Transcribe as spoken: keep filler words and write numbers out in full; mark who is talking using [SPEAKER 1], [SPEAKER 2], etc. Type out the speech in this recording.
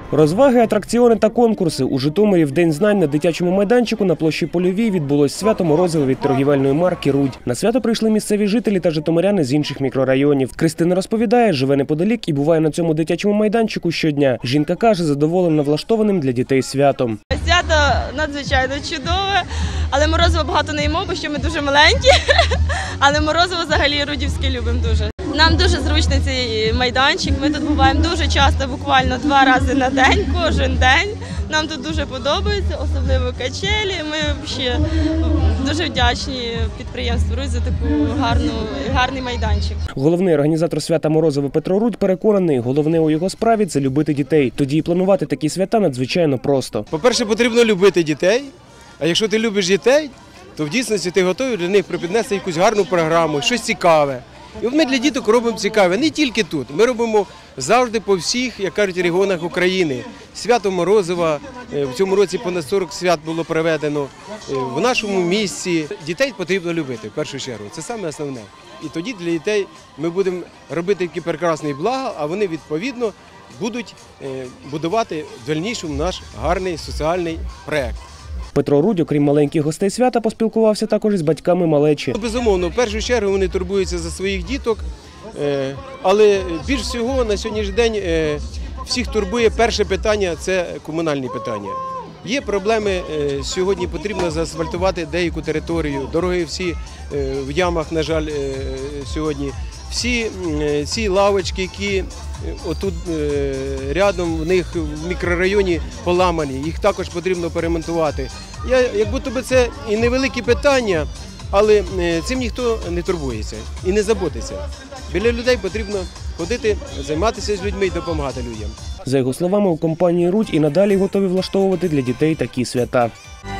[SPEAKER 1] Розваги, атракціони та конкурси. У Житомирі в День знань на дитячому майданчику на площі Польовій відбулось свято Морозива від торгівельної марки «Рудь». На свято прийшли місцеві жителі та житомиряни з інших мікрорайонів. Кристина розповідає, живе неподалік і буває на цьому дитячому майданчику щодня. Жінка каже, задоволена влаштованим для дітей святом.
[SPEAKER 2] Свято надзвичайно чудове, але морозиво багато не їмо, бо що ми дуже маленькі, але морозиво взагалі рудівське любимо дуже. Нам дуже зручний цей майданчик, ми тут буваємо дуже часто, буквально два рази на день, кожен день. Нам тут дуже подобається, особливо качелі. Ми ще дуже вдячні підприємству «Рудь» за таку гарну, гарний майданчик.
[SPEAKER 1] Головний організатор свята Морозива Петро Рудь переконаний, головне у його справі – це любити дітей. Тоді і планувати такі свята надзвичайно просто.
[SPEAKER 3] По-перше, потрібно любити дітей, а якщо ти любиш дітей, то в дійсності ти готовий для них припіднести якусь гарну програму, щось цікаве. І от ми для діток робимо цікаве, не тільки тут, ми робимо завжди по всіх, як кажуть, регіонах України. Свято Морозива, в цьому році понад сорок свят було проведено. В нашому місті дітей потрібно любити, в першу чергу, це саме основне. І тоді для дітей ми будемо робити такі прекрасні блага, а вони відповідно будуть будувати в дальнішому наш гарний соціальний проєкт.
[SPEAKER 1] Петро Рудь, окрім маленьких гостей свята, поспілкувався також із батьками малечі.
[SPEAKER 3] Безумовно, в першу чергу вони турбуються за своїх діток, але більш всього на сьогоднішній день всіх турбує перше питання – це комунальні питання. Є проблеми, сьогодні потрібно заасфальтувати деяку територію, дороги всі в ямах, на жаль, сьогодні. Всі ці лавочки, які отут рядом в них в мікрорайоні поламані, їх також потрібно перемонтувати. Я, як будто би це і невеликі питання, але цим ніхто не турбується і не заботиться. Біля людей потрібно ходити, займатися з людьми і допомагати людям.
[SPEAKER 1] За його словами, у компанії «Рудь» і надалі готові влаштовувати для дітей такі свята.